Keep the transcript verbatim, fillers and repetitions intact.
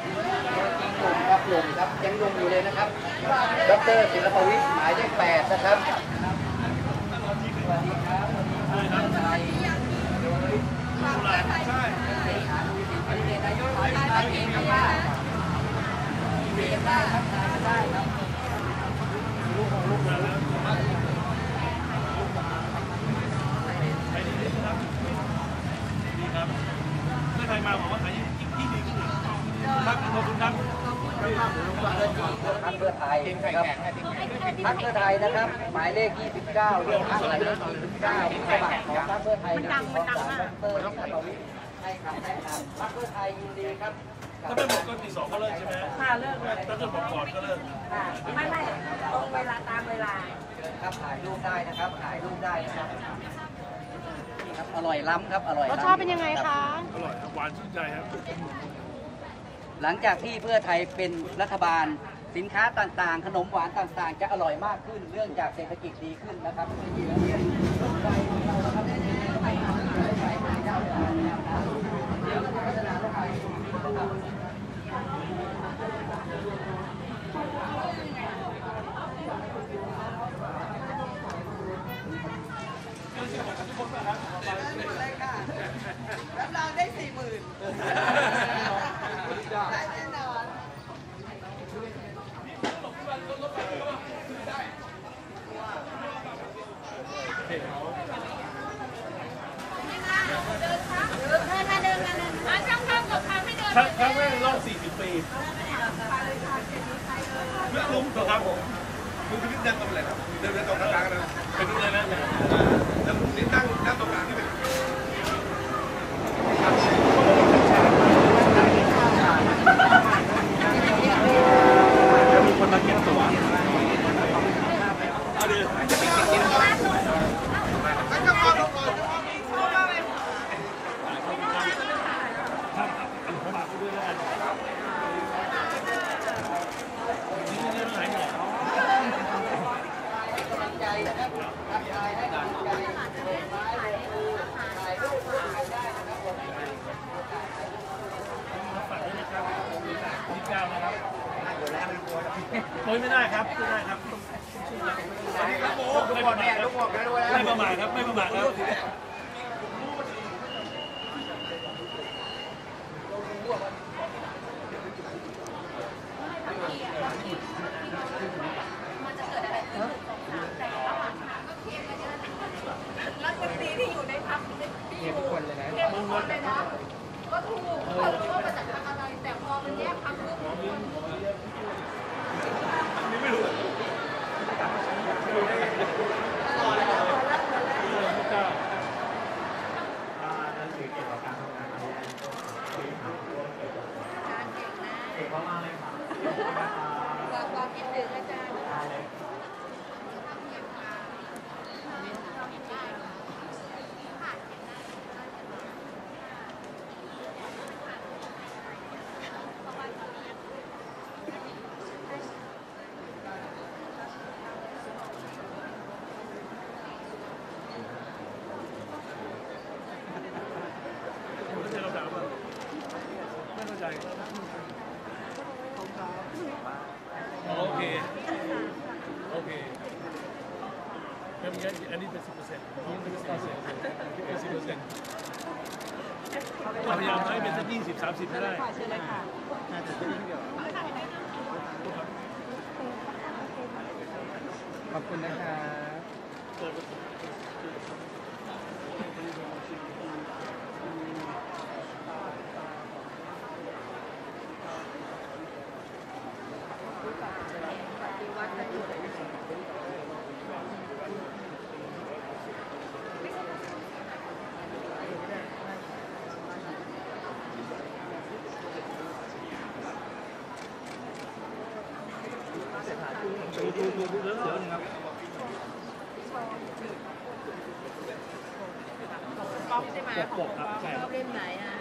จริงหนุ่มครับหนุ่มครับยังหนุ่มอยู่เลยนะครับดรศิลปวิทย์หมายเลขแปดนะครับสวัสดีครับใช่ใช่นายกนายกเองครับว่าเรียนได้ครับได้ครับลูกของลูกแล้วไปดีครับดีครับเมื่อใครมาบอกว่าขายยิ่งที่ดีขึ้นครับขอบคุณครับพรรคเพื่อไทยนะครับพรรคเพื่อไทยนะครับหมายเลขยี่สิบเก้าเรื่องพรรคหมายเลขยี่สิบเก้าสมัครของพรรคเพื่อไทยมันดังมันดังมากดรศิลปวิทย์ให้คำแนะนำพรรคเพื่อไทยยินดีครับถ้าไม่หมดก็ตีสองก็เลิกใช่ไหมค่ะเลิกเลยถ้าเกิดบอกก่อนก็เลิกไม่ไม่ตรงเวลาตามเวลาครับถ่ายรูปได้นะครับถ่ายรูปได้นะครับอร่อยล้ำครับอร่อยรสชาติเป็นยังไงคะอร่อยหวานชื่นใจครับหลังจากที่เพื่อไทยเป็นรัฐบาลสินค้าต่างๆขนมหวานต่างๆจะอร่อยมากขึ้นเรื่องจากเศรษฐกิจดีขึ้นนะครับรับรองได้สี่หมื่นได้แน่นอนครั้งครั้งแรกรอบสี่สิบปีไม่คุ้มครับผมคุณพินิจเดินตรงไหนครับเดินเดินตรงกลางๆนะไปดูเลยนะแล้วนี่นั่งนั่งตรงกลางที่เป็นจะมีคนมาเก็บตั๋วเอาดิโอ้ยไม่ได้ครับไม่ได้ครับไม่ประมาทครับไม่ประมาทครับไม่ประมาทครับรัฐมนตรีที่อยู่ในพรรคที่อยู่ทุกคนเลยนะก็ถูกเขารู้ว่ามาจากพรรคอะไรแต่พอมันแยกพรรคปุ๊บไม่รู้เก่งมากเลยค่ะความคิดถึงอาจารย์โอเคโอเคงั้นงั้นอันนี้เป็นสิบเปอร์เซ็นต์นี่เป็นสิบเปอร์เซ็นต์เป็นสิบเปอร์เซ็นต์พยายามให้เป็นสักยี่สิบสามสิบให้ได้ขอบคุณนะครับดูดูดูดูเรื่องเสือหนึ่งครับป๊อปใช่ไหมของป๊อปเล่มไหนอ่ะ